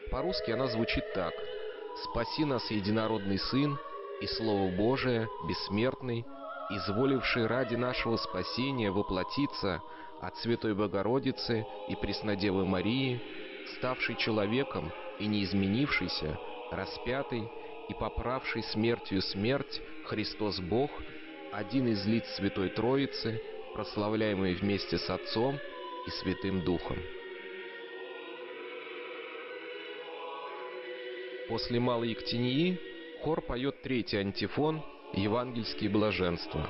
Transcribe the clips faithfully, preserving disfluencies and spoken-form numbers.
По-русски она звучит так: «Спаси нас, единородный Сын, и Слово Божие, бессмертный, изволивший ради нашего спасения воплотиться от Святой Богородицы и Преснодевы Марии, ставший человеком и не изменившийся, распятый и поправший смертью смерть, Христос Бог, один из лиц Святой Троицы, прославляемый вместе с Отцом и Святым Духом». После Малой Ектении хор поет третий антифон «Евангельские блаженства».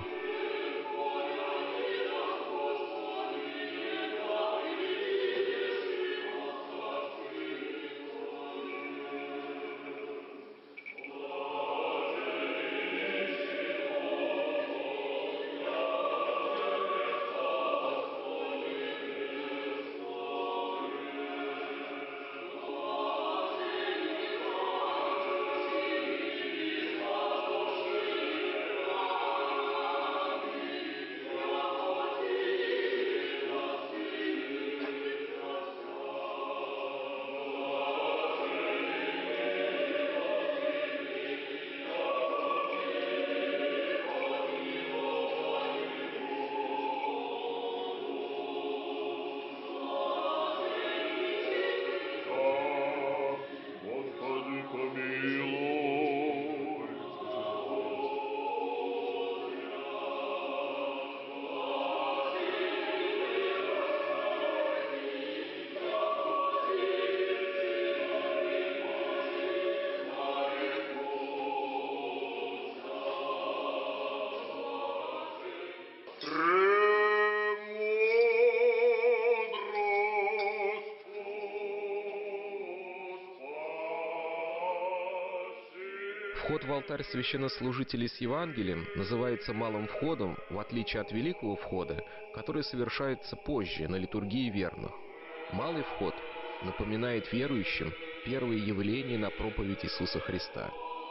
Вход в алтарь священнослужителей с Евангелием называется малым входом, в отличие от великого входа, который совершается позже, на литургии верных. Малый вход напоминает верующим первые явления на проповедь Иисуса Христа.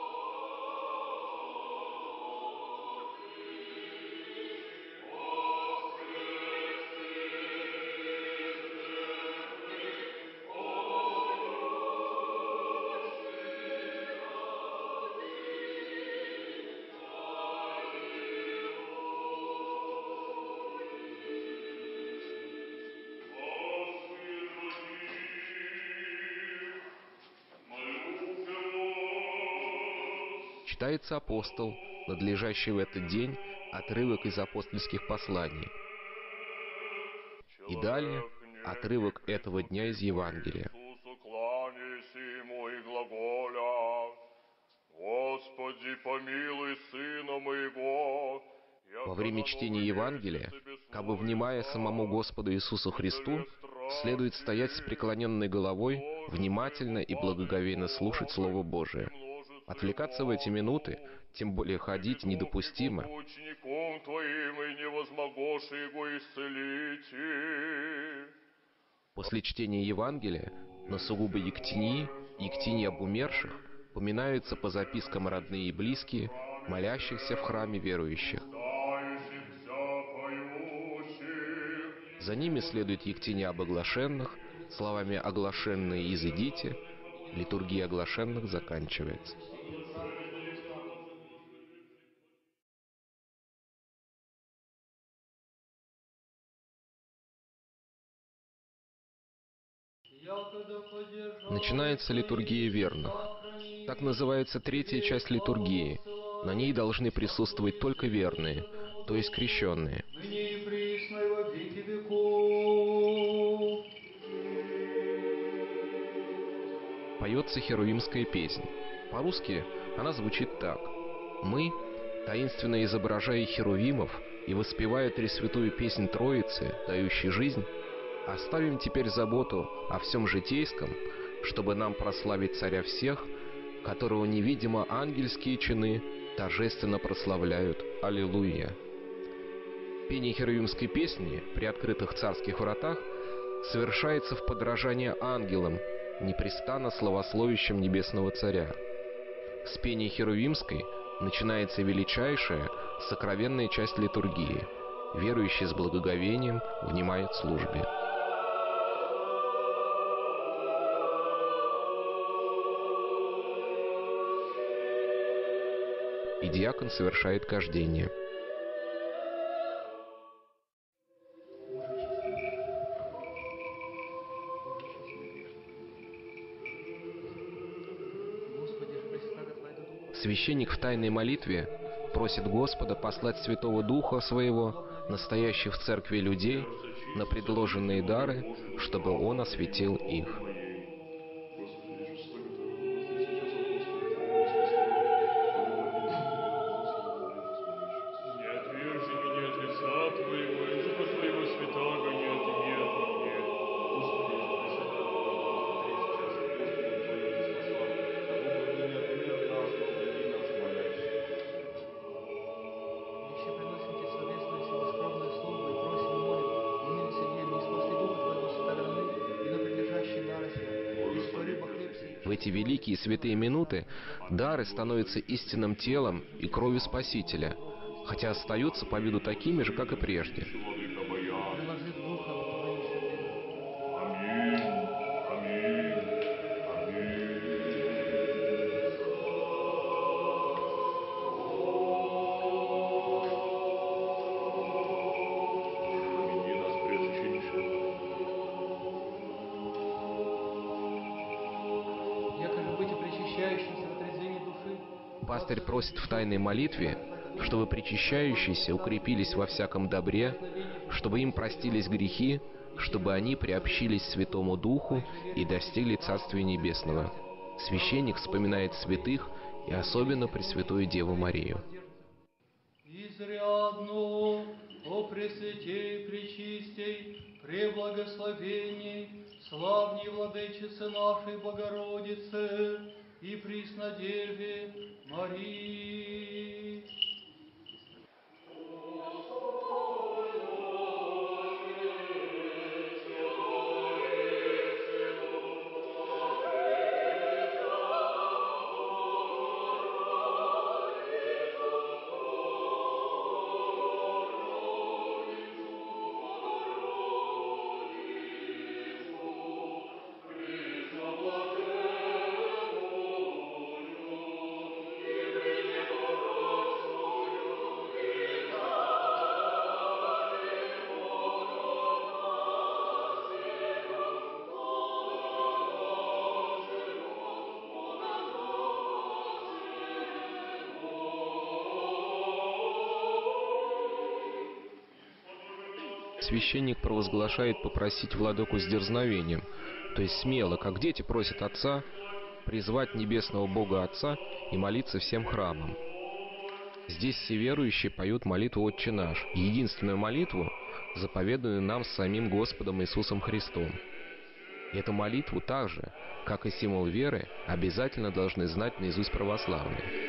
Читается апостол, надлежащий в этот день, отрывок из апостольских посланий. И далее отрывок этого дня из Евангелия. Господи, помилуй сына моего. Во время чтения Евангелия, как бы внимая самому Господу Иисусу Христу, следует стоять с преклоненной головой, внимательно и благоговейно слушать Слово Божие. Отвлекаться в эти минуты, тем более ходить, недопустимо. Учеником Твоим и невозмогошь его исцелите. После чтения Евангелия на сугубо Ектении, Ектении об умерших, поминаются по запискам родные и близкие, молящихся в храме верующих. За ними следует Ектения об оглашенных, словами «оглашенные изыдите», литургия оглашенных заканчивается. Начинается литургия верных. Так называется третья часть литургии. На ней должны присутствовать только верные, то есть крещенные. Поется херувимская песнь. По-русски она звучит так: «Мы, таинственно изображая херувимов и воспевая тресвятую песнь Троицы, дающей жизнь, оставим теперь заботу о всем житейском, чтобы нам прославить Царя всех, которого невидимо ангельские чины торжественно прославляют. Аллилуйя!» Пение херувимской песни при открытых царских вратах совершается в подражание ангелам, непрестанно славословящим небесного Царя. С пения херувимской начинается величайшая, сокровенная часть литургии. Верующие с благоговением внимают службе. и диакон совершает кождение. Священник в тайной молитве просит Господа послать Святого Духа Своего, настоящих в церкви людей, на предложенные дары, чтобы Он осветил их. В эти великие и святые минуты дары становятся истинным телом и кровью Спасителя, хотя остаются по виду такими же, как и прежде. Пастырь просит в тайной молитве, чтобы причащающиеся укрепились во всяком добре, чтобы им простились грехи, чтобы они приобщились Святому Духу и достигли Царствия Небесного. Священник вспоминает святых и особенно Пресвятую Деву Марию. Изрядно, о Пресвятей, Пречистей, Преблагословенней, славней Владычице нашей Богородице и Преснодеве Марии. Священник провозглашает попросить владыку с дерзновением, то есть смело, как дети просят Отца, призвать небесного Бога Отца и молиться всем храмам. Здесь все верующие поют молитву «Отче наш», единственную молитву, заповеданную нам с самим Господом Иисусом Христом. И эту молитву так же, как и символ веры, обязательно должны знать наизусть православные.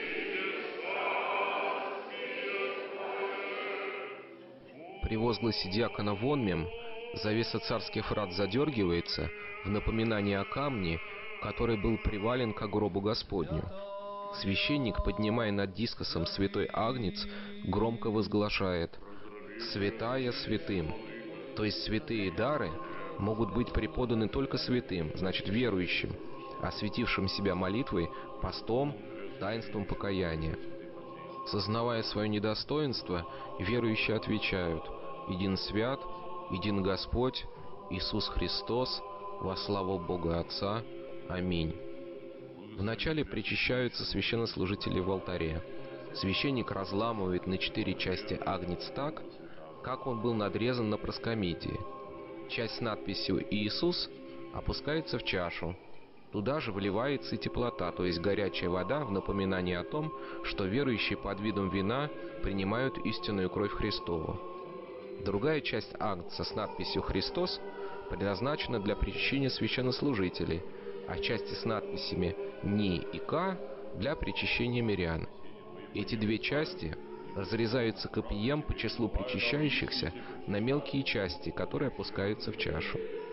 При возгласе диакона «Вонмем» завеса царских врат задергивается в напоминание о камне, который был привален к гробу Господню. Священник, поднимая над дискосом святой агнец, громко возглашает «Святая святым», то есть святые дары могут быть преподаны только святым, значит верующим, осветившим себя молитвой, постом, таинством покаяния. Сознавая свое недостоинство, верующие отвечают: «Един свят, един Господь, Иисус Христос, во славу Бога Отца. Аминь». Вначале причащаются священнослужители в алтаре. Священник разламывает на четыре части агнец так, как он был надрезан на проскомидии. Часть с надписью «Иисус» опускается в чашу. Туда же вливается и теплота, то есть горячая вода, в напоминание о том, что верующие под видом вина принимают истинную кровь Христову. Другая часть агнца с надписью «Христос» предназначена для причащения священнослужителей, а части с надписями «Ни» и «К» для причащения мирян. Эти две части разрезаются копьем по числу причащающихся на мелкие части, которые опускаются в чашу.